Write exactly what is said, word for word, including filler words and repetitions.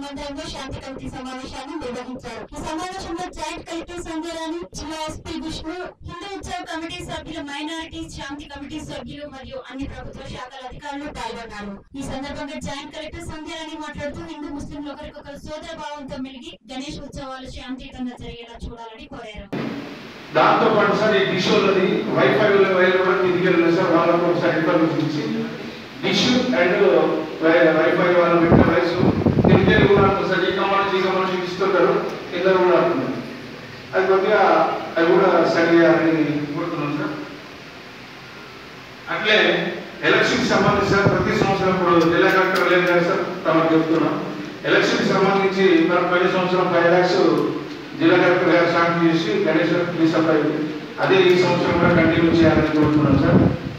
మందిరంలో శాంతి కమిటీ సమావేశాన్ని నిర్వహించారు. ఈ సమావేశంలో జాయింట్ కలెక్టర్ సంధ్యారాణి, జిల్లా ఎస్పీ విష్ణు, హిందూ ఉత్సవ కమిటీ సభ్యులు, మైనారిటీస్ శాంతి కమిటీ సభ్యులు మరియు అన్ని ప్రభుత్వ శాఖల అధికారులు పాల్గొన్నారు. ఈ సందర్భంగా జాయింట్ కలెక్టర్ సంధ్యారాణి మాట్లాడుతూ హిందూ ముస్లింలు ఒకరికొకరు సోదర భావంతో మెలిగి గణేష్ ఉత్సవాలు శాంతియుతంగా జరిగేలా చూడాలని కోరారు. దాంతో పాటు సార్ ఈ డిష్ వాళ్ళది వైఫై వైర్ కూడా మీదికి వెళ్ళిన సార్ వాళ్ళకు ఒకసారి ఇన్ఫర్మేషన్ ఇచ్చి డిష్ అండ్ వైఫై వాళ్ళు పెట్టిన వయసు తిరిగి కూడా సార్ జీకమని జీకమని చూపిస్తుంటారు, ఇద్దరు కూడా అంటున్నారు. అది కొద్దిగా అది కూడా స్టడీ చేయాలని కోరుతున్నాం సార్. అట్లే ఎలక్షన్కి సంబంధించి సార్ ప్రతి సంవత్సరం ఇప్పుడు జిల్లా కలెక్టర్ లేదు కదా సార్ తమకు చెప్తున్నాం. ఎలక్షన్కి సంబంధించి మనం ప్రతి సంవత్సరం ఫైవ్ ల్యాక్స్ జిల్లా కలెక్టర్ గారు శాంతి చేసి గణేష్ సప్లై అదే ఈ సంవత్సరం కూడా కంటిన్యూ చేయాలని కోరుతున్నాం సార్.